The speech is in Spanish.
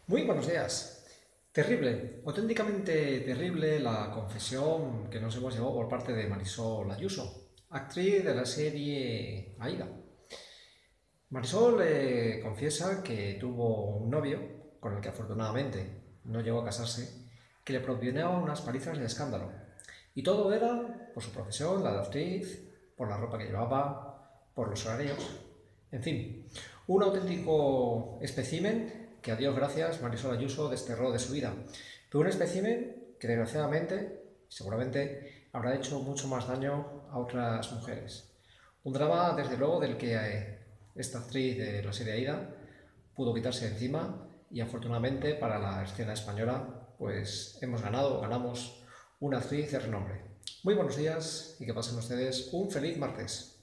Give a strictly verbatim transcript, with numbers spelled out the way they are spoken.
Muy buenos días. Terrible, auténticamente terrible la confesión que nos hemos llevado por parte de Marisol Ayuso, actriz de la serie Aída. Marisol eh, confiesa que tuvo un novio, con el que afortunadamente no llegó a casarse, que le propinaba unas palizas de escándalo. Y todo era por su profesión, la de actriz, por la ropa que llevaba, por los horarios, en fin, un auténtico espécimen que a Dios gracias Marisol Ayuso desterró de su vida. Pero un espécimen que desgraciadamente, seguramente, habrá hecho mucho más daño a otras mujeres. Un drama, desde luego, del que eh, esta actriz de la serie Aida pudo quitarse de encima y afortunadamente para la escena española pues hemos ganado, ganamos una actriz de renombre. Muy buenos días y que pasen ustedes un feliz martes.